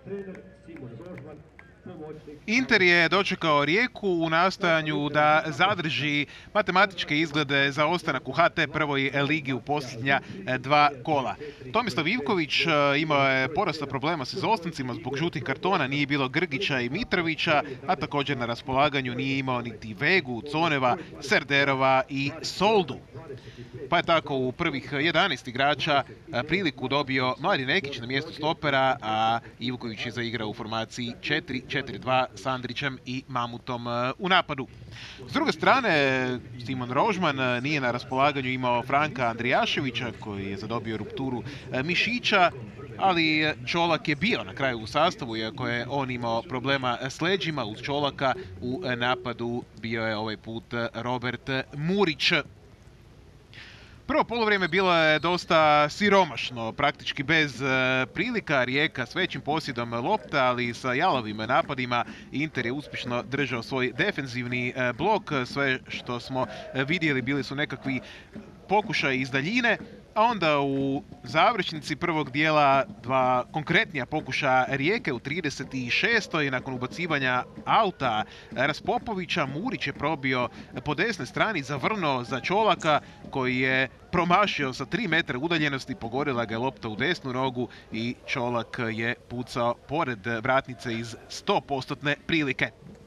Inter je dočekao Rijeku u nastojanju da zadrži matematičke izglede za ostanak u HT prvoj ligi u posljednja dva kola. Tomislav Ivković imao je porasta problema s izostancima zbog žutih kartona, nije bilo Grgića i Mitrovića, a također na raspolaganju nije imao niti Vegu, Coneva, Serderova i Soldu. Pa je tako u prvih 11 igrača priliku dobio Mladen Nekić na mjestu stopera, a Ivković je zaigrao u formaciji 4-4-2 s Andrićem i Mamutom u napadu. S druge strane, Simon Rožman nije na raspolaganju imao Franka Andrijaševića koji je zadobio rupturu mišića, ali Čolak je bio na kraju u sastavu, iako je on imao problema s leđima. Uz Čolaka u napadu bio je ovaj put Robert Murić. Prvo polovrijeme bilo je dosta siromašno, praktički bez prilika. Rijeka s većim posjedom lopta, ali sa jalovim napadima. Inter je uspješno držao svoj defenzivni blok. Sve što smo vidjeli bili su nekakvi pokušaj iz daljine, a onda u završnici prvog dijela dva konkretnija pokušaja Rijeke u 36. nakon ubacivanja auta Raspopovića. Murić je probio po desnoj strani, zavrnuo za Čolaka koji je promašio sa 3 metra udaljenosti, pogodila ga je lopta u desnu nogu i Čolak je pucao pored vratnice iz 100% prilike.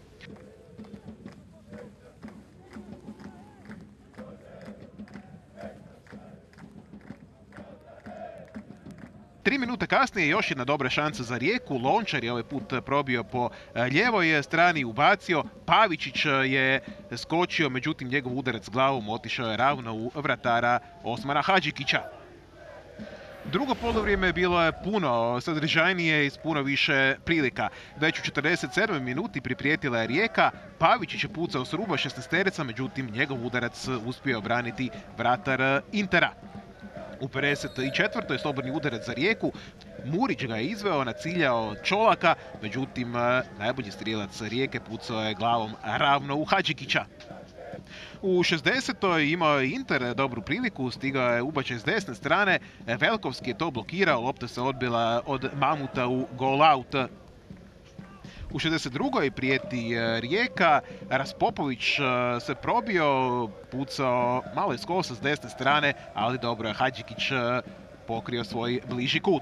3 minute kasnije još jedna dobra šansa za Rijeku. Lončar je ovaj put probio po lijevoj strani, ubacio. Pavičić je skočio, međutim njegov udarac glavom otišao je ravno u vratara Osmana Hadžikića. Drugo polovrijeme bilo je puno sadržajnije i s puno više prilika. Već u 47. minuti priprijetila je Rijeka. Pavičić je pucao s ruba 16-terica, međutim njegov udarac uspio obraniti vratar Intera. U 54. slobodni udarac za Rijeku. Murić ga je izveo, naciljao Čolaka, međutim najbolji strijelac Rijeke pucao je glavom ravno u Hadžikića. U 60. imao je Inter dobru priliku, stigao je ubačaj s desne strane, Velkovski je to blokirao, lopta se odbila od Mamuta u goal out. U 62. prijeti Rijeka, Raspopović se probio, pucao malo iz kosa s desne strane, ali dobro je Hadžikić pokrio svoj bliži kut.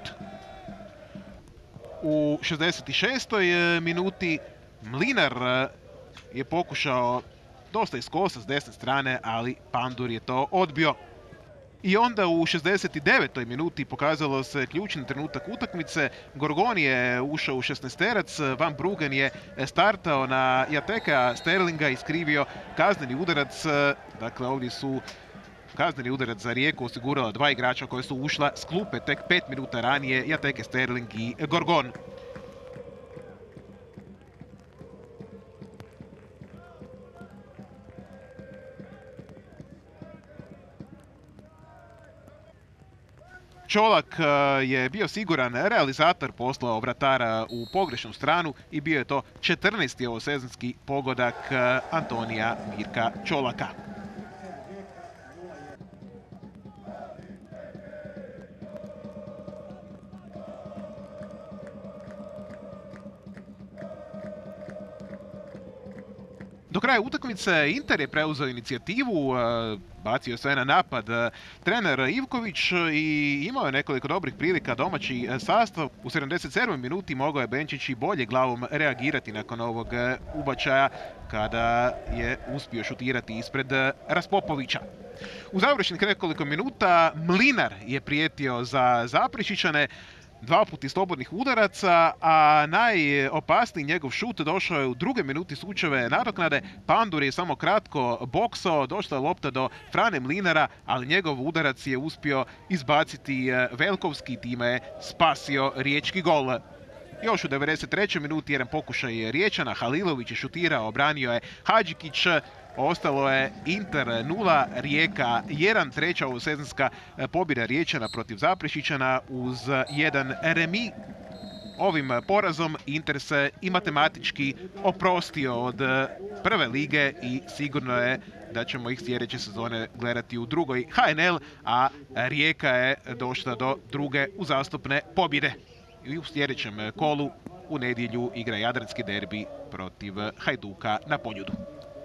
U 66. minuti Mlinar je pokušao dosta iz kosa s desne strane, ali Pandur je to odbio. I onda u 69. minuti pokazalo se ključni trenutak utakmice. Gorgon je ušao u 16-terac, Van Bruggen je startao na Jateka Sterlinga i iskrivio kazneni udarac. Dakle, ovdje su kazneni udarac za Rijeku osigurala dva igrača koje su ušla s klupe tek 5 minuta ranije, Jateke Sterling i Gorgon. Čolak je bio siguran realizator, poslao vratara u pogrešnu stranu i bio je to 14. ovosezonski pogodak Antonija Mirka Čolaka. Do kraja utakmice Inter je preuzeo inicijativu, bacio sve na napad trener Ivković i imao je nekoliko dobrih prilika domaći sastav. U 77. minuti mogao je Benčić i bolje glavom reagirati nakon ovog ubačaja kada je uspio šutirati ispred Raspopovića. U završenih nekoliko minuta Mlinar je prijetio za Zaprešićane, dva puta slobodnih udaraca, a najopasniji njegov šut došao je u druge minuti slučajeve nadoknade. Pandur je samo kratko boksao, došla je lopta do Frane Mlinara, ali njegov udarac je uspio izbaciti Velkovski, time je spasio riječki gol. Još u 93. minuti jedan pokušaj Riječana, Halilović je šutirao, obranio je Hadžikić. Ostalo je Inter 0, Rijeka 1, treća ovosezonska pobjeda Riječana protiv Zaprešićana uz jedan remi. Ovim porazom Inter se i matematički oprostio od prve lige i sigurno je da ćemo ih sljedeće sezone gledati u drugoj HNL, a Rijeka je došla do druge uzastopne pobjede. i u sljedećem kolu u nedjelju igra Jadranski derbi protiv Hajduka na Poljudu.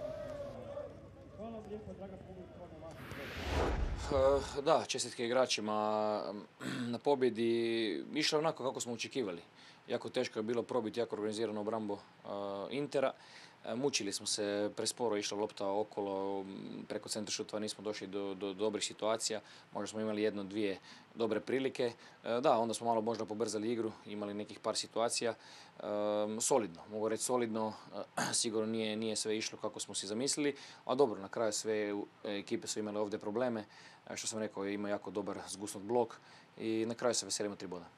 Da, čestitke igračima na pobjedi. Išla onako kako smo očekivali. Jako teško je bilo probiti jako organizirano obrambu Intera. Mučili smo se, presporo išla lopta okolo, preko centra šutova nismo došli do dobrih situacija. Možda smo imali jedno, dvije dobre prilike. Da, onda smo malo možda pobrzali igru, imali nekih par situacija. Solidno, mogu reći solidno, sigurno nije sve išlo kako smo si zamislili, a dobro, na kraju sve ekipe su imale ovdje probleme. Što sam rekao, ima jako dobar zgusnut blok i na kraju se veselimo 3 boda.